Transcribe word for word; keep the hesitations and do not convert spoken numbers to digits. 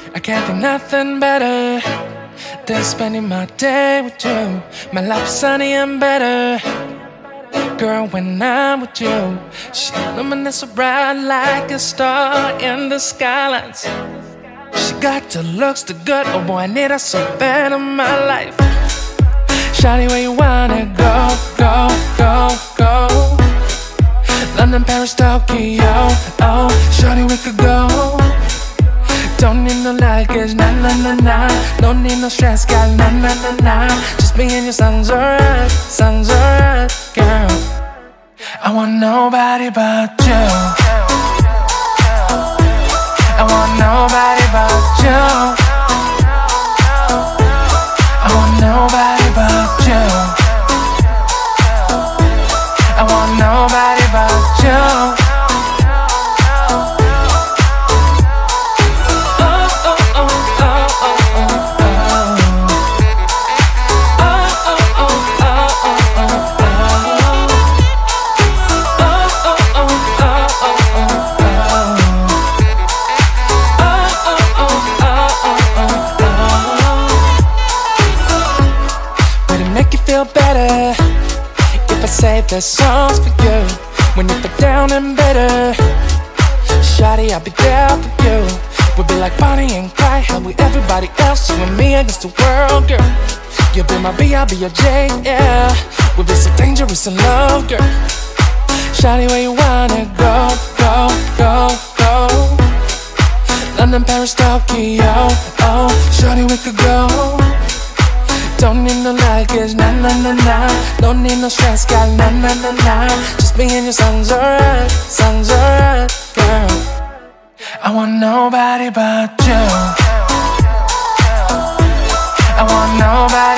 I can't think nothing better than spending my day with you. My life is sunny and better, girl, when I'm with you. She illuminates so bright like a star in the skylines. She got the looks, the good, oh boy, I need her so bad in my life. Shawty, where you wanna go, go, go, go? London, Paris, Tokyo, oh, shawty, we could go. Don't need no luggage, nah, nah, nah, nah. Don't need no stress, girl, nah, nah, nah, nah. Just me and you sounds alright, sounds alright, girl. I want nobody but you. I want nobody but you. I want nobody but you. I want nobody but you. Feel better if I save the songs for you. When you feel down and bitter, shawty, I'll be there for you. We'll be like Bonnie and Clyde, how we everybody else, you and me against the world, girl. You'll be my B, I'll be your J, yeah. We'll be so dangerous in love, girl. Shawty, where you wanna go, go, go, go? London, Paris, Tokyo, oh, shawty, we could go. Don't need no luggage, nah, nah, nah, nah. Don't need no stress, girl, nah, nah, nah, nah. Just me and you sounds alright, sounds alright, girl. I want nobody but you. I want nobody